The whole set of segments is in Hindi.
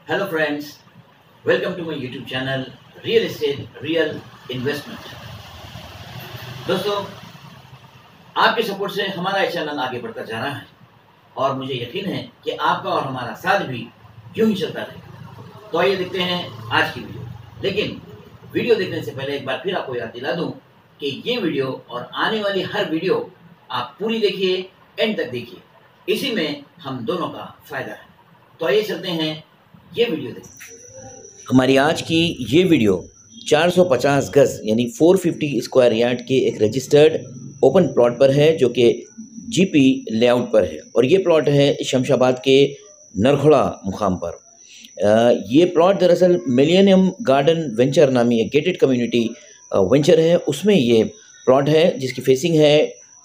Hello friends, welcome to my YouTube channel real estate real investment. दोस्तों, आपके सपोर्ट से हमारा ये चैनल आगे बढ़ता जा रहा है और मुझे यकीन है कि आपका और हमारा साथ भी यूं ही चलता रहेगा। तो आइए देखते हैं आज की वीडियो। लेकिन वीडियो देखने से पहले एक बार फिर आपको याद दिला दूं कि ये वीडियो और आने वाली हर वीडियो आप पूरी देखिए, एंड तक देखिए, इसी में हम दोनों का फायदा है। तो आइए चलते हैं ये वीडियो देखें। हमारी आज की ये वीडियो 450 गज यानी 450 स्क्वायर यार्ड के एक रजिस्टर्ड ओपन प्लॉट पर है, जो कि जीपी लेआउट पर है। और ये प्लॉट है शमशाबाद के नरखोड़ा मुकाम पर। ये प्लॉट दरअसल मिलेनियम गार्डन वेंचर नामी एक गेटेड कम्युनिटी वेंचर है, उसमें ये प्लॉट है जिसकी फेसिंग है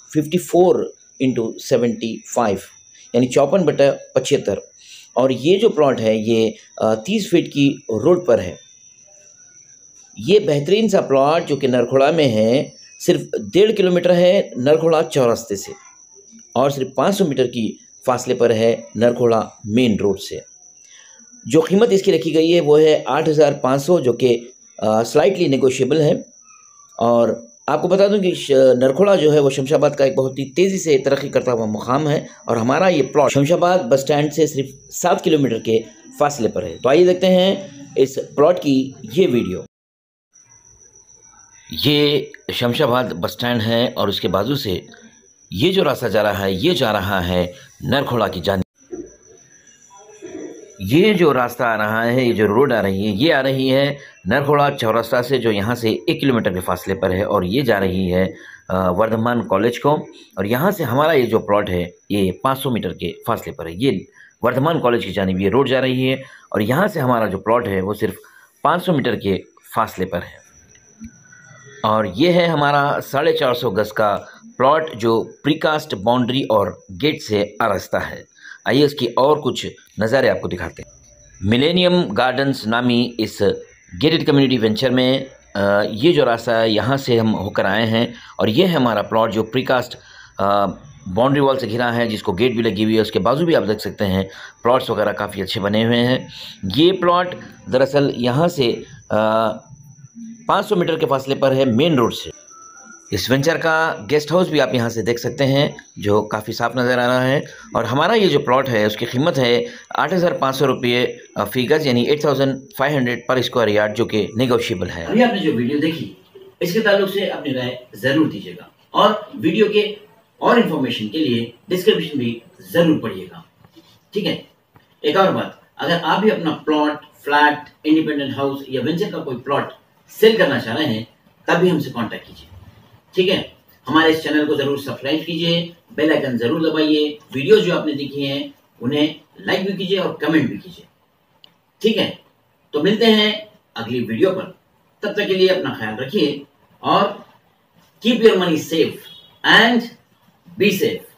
54x75 यानी 54/75। और ये जो प्लॉट है ये 30 फीट की रोड पर है। ये बेहतरीन सा प्लॉट जो कि नरखोड़ा में है, सिर्फ 1.5 किलोमीटर है नरखोड़ा चौरास्ते से और सिर्फ 500 मीटर की फासले पर है नरखोड़ा मेन रोड से। जो कीमत इसकी रखी गई है वो है 8,500, जो कि स्लाइटली नेगोशिएबल है। और आपको बता दूं कि नरखोड़ा जो है वो शमशाबाद का एक बहुत ही तेज़ी से तरक्की करता हुआ मुकाम है और हमारा ये प्लॉट शमशाबाद बस स्टैंड से सिर्फ 7 किलोमीटर के फासले पर है। तो आइए देखते हैं इस प्लॉट की ये वीडियो। ये शमशाबाद बस स्टैंड है और उसके बाजू से ये जो रास्ता जा रहा है ये जा रहा है नरखोड़ा की जानिब। ये जो रास्ता आ रहा है, ये जो रोड आ रही है, ये आ रही है नरखोड़ा चौरास्ता से, जो यहाँ से 1 किलोमीटर के फासले पर है। और ये जा रही है वर्धमान कॉलेज को। और यहाँ से हमारा ये जो प्लॉट है ये 500 मीटर के फासले पर है। ये वर्धमान कॉलेज की जानिब ये रोड जा रही है और यहाँ से हमारा जो प्लॉट है वो सिर्फ 500 मीटर के फासले पर है। और ये है हमारा 450 गज का प्लॉट जो प्रीकास्ट बाउंड्री और गेट से आरास्ता है। आइए इसकी और कुछ नज़ारे आपको दिखाते हैं। मिलेनियम गार्डन्स नामी इस गेटेड कम्युनिटी वेंचर में ये जो रास्ता है यहाँ से हम होकर आए हैं और ये है हमारा प्लॉट जो प्रीकास्ट बाउंड्री वॉल से घिरा है, जिसको गेट भी लगी हुई है। उसके बाजू भी आप देख सकते हैं प्लॉट्स वगैरह काफ़ी अच्छे बने हुए हैं। ये प्लॉट दरअसल यहाँ से 500 मीटर के फासले पर है मेन रोड से। इस वेंचर का गेस्ट हाउस भी आप यहाँ से देख सकते हैं जो काफ़ी साफ नज़र आ रहा है। और हमारा ये जो प्लॉट है उसकी कीमत है 8,500 रुपये फी गज यानी 8,500 पर स्क्वायर यार्ड, जो कि नेगोशिएबल है। अभी आपने जो वीडियो देखी इसके ताल्लुक से अपनी राय ज़रूर दीजिएगा और वीडियो के और इन्फॉर्मेशन के लिए डिस्क्रिप्शन भी ज़रूर पढ़िएगा, ठीक है। एक और बात, अगर आप भी अपना प्लॉट, फ्लैट, इंडिपेंडेंट हाउस या वेंचर का कोई प्लॉट सेल करना चाह रहे हैं तब भी हमसे कॉन्टैक्ट कीजिए, ठीक है। हमारे इस चैनल को जरूर सब्सक्राइब कीजिए, बेल आइकन जरूर दबाइए, वीडियो जो आपने देखी हैं उन्हें लाइक भी कीजिए और कमेंट भी कीजिए, ठीक है। तो मिलते हैं अगली वीडियो पर, तब तक के लिए अपना ख्याल रखिए और keep your money safe and be safe.